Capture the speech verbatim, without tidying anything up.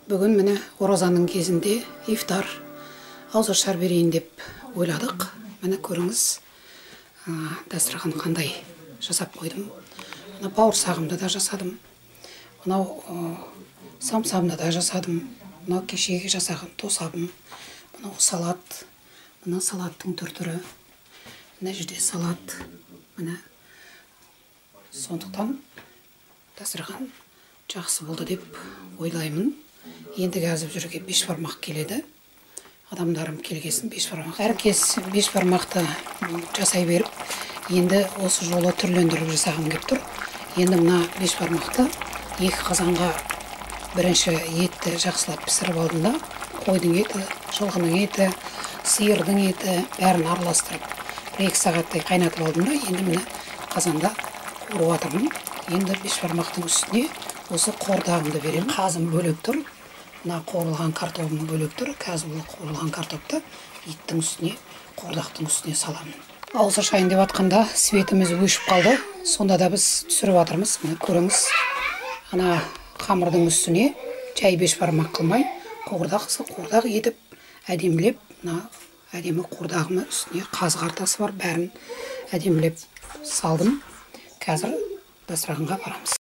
Бүгін міне оразаның кезінде ифтар ауызашар берейін деп ойладық. Міне көріңіз, дастархан қандай жасап қойдым. Мына бауырсағымды да жасадым. Мынау самсамды да жасадым. Мынау кешегі жасаған тосабым. Мынау салат. Мына салаттың түр-түрі. Мына жерде салат. Міне сондықтан дастархан жақсы болды деп ойлаймын. Енді қазір жүрге беш бармақ келеді. Адамдарым келгесін беш бармақ. Әркез беш бармақты жасай беріп, енді осы жолы түрлендіріп жасағым келіп тұр. Енді мына беш бармақты екі қазанға бірінші етті жақсылап пісіріп алдым да, қойдың еті, жылқының еті, сиырдың еті бәрін араластырып, екі сағаттай қайнатып алдым да, енді міне қазанда қуырып жатырмын. Енді беш бармақтың үстіне осы қуырдағымды беремін. Қазым бөлек тұр. Мына қуырылған картоптың бөлек тұр. Қазір бұл қуырылған картопты еттің үстіне, қуырдақтың үстіне саламын. Ауыз ашайын деп жатқанда светіміз өшіп қалды. Сонда да біз түсіріп жатырмыз. Міне көріңіз. Ана қамырдың үстіне жай беш бармақ қылмай, қуырдақ қуырдақ етіп, әдемілеп, мына әдемі қуырдағымның үстіне қазы қартасы бар, бәрін әдемілеп салдым. Қазір дастарханға барамыз.